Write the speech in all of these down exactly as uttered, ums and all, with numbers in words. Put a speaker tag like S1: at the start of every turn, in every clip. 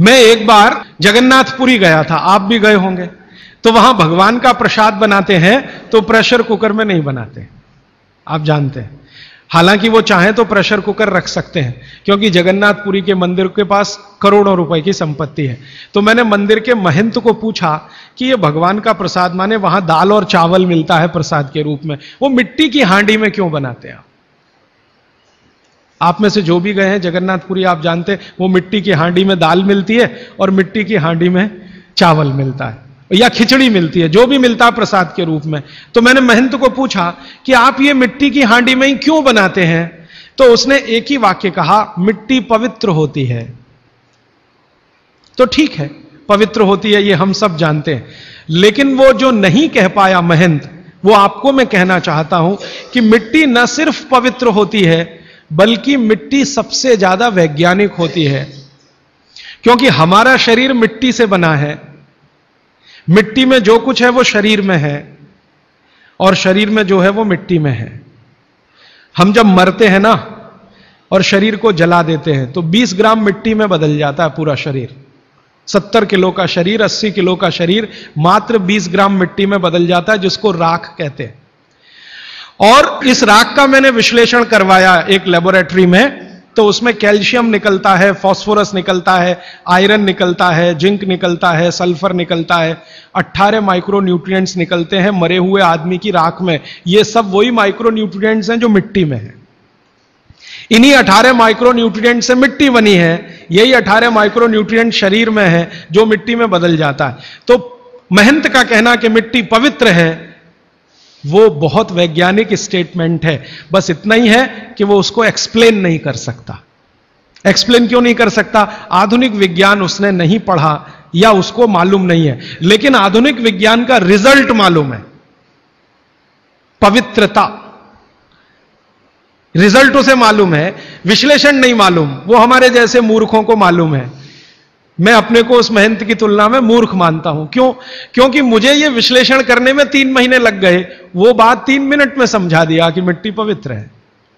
S1: मैं एक बार जगन्नाथपुरी गया था, आप भी गए होंगे। तो वहां भगवान का प्रसाद बनाते हैं तो प्रेशर कुकर में नहीं बनाते, आप जानते हैं। हालांकि वो चाहे तो प्रेशर कुकर रख सकते हैं, क्योंकि जगन्नाथपुरी के मंदिर के पास करोड़ों रुपए की संपत्ति है। तो मैंने मंदिर के महंत को पूछा कि ये भगवान का प्रसाद, माने वहां दाल और चावल मिलता है प्रसाद के रूप में, वो मिट्टी की हांडी में क्यों बनाते हैं? आप में से जो भी गए हैं जगन्नाथपुरी, आप जानते हैं वो मिट्टी की हांडी में दाल मिलती है और मिट्टी की हांडी में चावल मिलता है या खिचड़ी मिलती है, जो भी मिलता है प्रसाद के रूप में। तो मैंने महंत को पूछा कि आप ये मिट्टी की हांडी में ही क्यों बनाते हैं? तो उसने एक ही वाक्य कहा, मिट्टी पवित्र होती है। तो ठीक है, पवित्र होती है, ये हम सब जानते हैं। लेकिन वो जो नहीं कह पाया महंत, वो आपको मैं कहना चाहता हूं कि मिट्टी न सिर्फ पवित्र होती है, बल्कि मिट्टी सबसे ज्यादा वैज्ञानिक होती है। क्योंकि हमारा शरीर मिट्टी से बना है, मिट्टी में जो कुछ है वो शरीर में है, और शरीर में जो है वो मिट्टी में है। हम जब मरते हैं ना और शरीर को जला देते हैं तो बीस ग्राम मिट्टी में बदल जाता है पूरा शरीर। सत्तर किलो का शरीर, अस्सी किलो का शरीर मात्र बीस ग्राम मिट्टी में बदल जाता है, जिसको राख कहते हैं। और इस राख का मैंने विश्लेषण करवाया एक लेबोरेटरी में, तो उसमें कैल्शियम निकलता है, फास्फोरस निकलता है, आयरन निकलता है, जिंक निकलता है, सल्फर निकलता है, अट्ठारह माइक्रो न्यूट्रिएंट्स निकलते हैं मरे हुए आदमी की राख में। ये सब वही माइक्रो न्यूट्रिएंट्स हैं जो मिट्टी में है। इन्हीं अठारह माइक्रो न्यूट्रिएंट से मिट्टी बनी है, यही अठारह माइक्रो न्यूट्रिएंट शरीर में है जो मिट्टी में बदल जाता है। तो महंत का कहना कि मिट्टी पवित्र है, वो बहुत वैज्ञानिक स्टेटमेंट है। बस इतना ही है कि वो उसको एक्सप्लेन नहीं कर सकता। एक्सप्लेन क्यों नहीं कर सकता? आधुनिक विज्ञान उसने नहीं पढ़ा या उसको मालूम नहीं है। लेकिन आधुनिक विज्ञान का रिजल्ट मालूम है, पवित्रता। रिजल्ट उसे मालूम है, विश्लेषण नहीं मालूम। वो हमारे जैसे मूर्खों को मालूम है। मैं अपने को उस महंत की तुलना में मूर्ख मानता हूं। क्यों? क्योंकि मुझे यह विश्लेषण करने में तीन महीने लग गए, वो बात तीन मिनट में समझा दिया कि मिट्टी पवित्र है।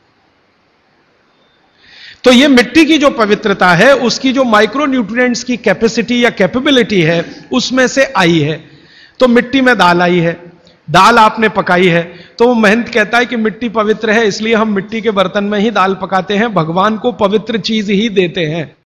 S1: तो यह मिट्टी की जो पवित्रता है, उसकी जो माइक्रो न्यूट्रिएंट्स की कैपेसिटी या कैपेबिलिटी है, उसमें से आई है। तो मिट्टी में दाल आई है, दाल आपने पकाई है, तो वो महंत कहता है कि मिट्टी पवित्र है, इसलिए हम मिट्टी के बर्तन में ही दाल पकाते हैं, भगवान को पवित्र चीज ही देते हैं।